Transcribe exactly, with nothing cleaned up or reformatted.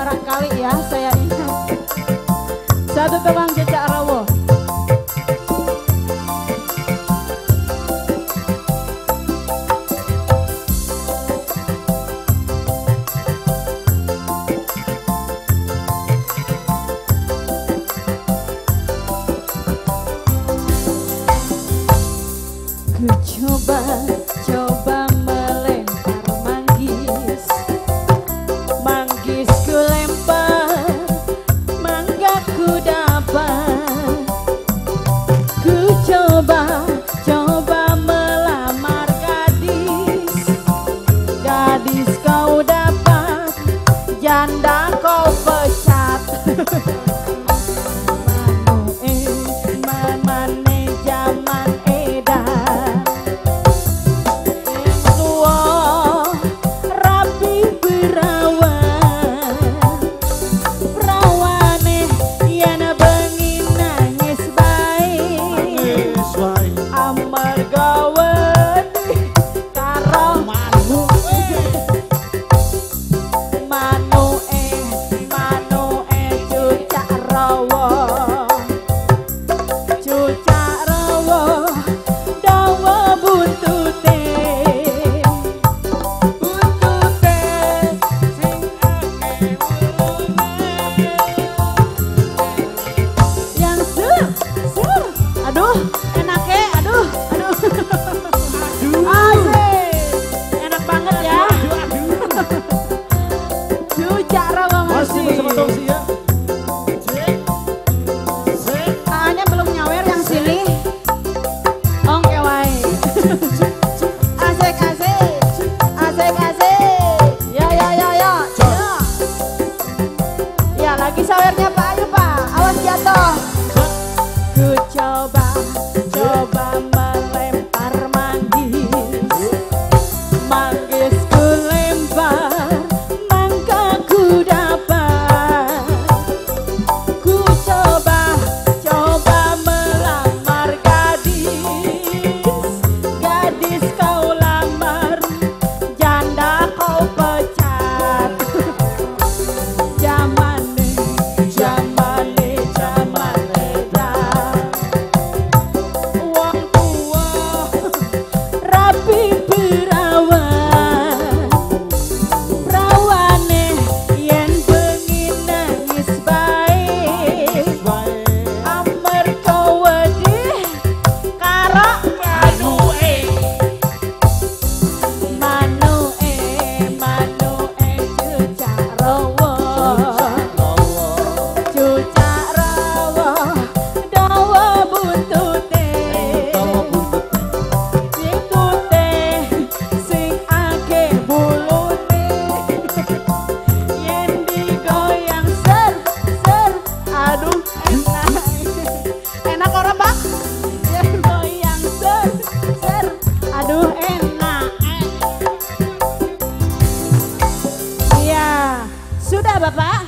barangkali ya saya ingat. Satu tebang Cecak Rawo. Ku coba, coba melempar manggis, manggis ku lempar, mangga ku dapat. Ku coba, coba melamar gadis, gadis kau dapat, janda kau pecat. Manu eh, mamane zaman edan, tua rapi berawan, perawane yana bengi nangis baik, amar gawedi karo manu manu eh manu eh Cecak Rawo, Cecak Rawo dawa buntute, buntute sing akeh wulune yang sur sur, aduh enake, aduh aduh asik, enak banget ya. Cecak Rawo masih hanya belum nyawer yang sini. Oke wae. Asik asik. Asik asik. Ya ya ya ya. Ya. Ya lagi sawernya Pak Ayu Pak. Awas jatuh. Ku coba coba melempar manggis, manggis ku lempar, mangga ku dapat. Ku coba coba melamar gadis, gadis kau lamar, janda kau pecat. Zamane zamane zamane dah, wong tua rapi berawan, perawane yen bengi nangis baik, amar kau wedi karo manu eh manu eh manu eh Cecak Rawo, Cecak Rawo dawa buntute, buntute sing akeh bulune, yen digoyang ser ser, aduh enak. Enak ora Pak? Yen goyang ser ser, aduh enak. Iya, sudah Bapak.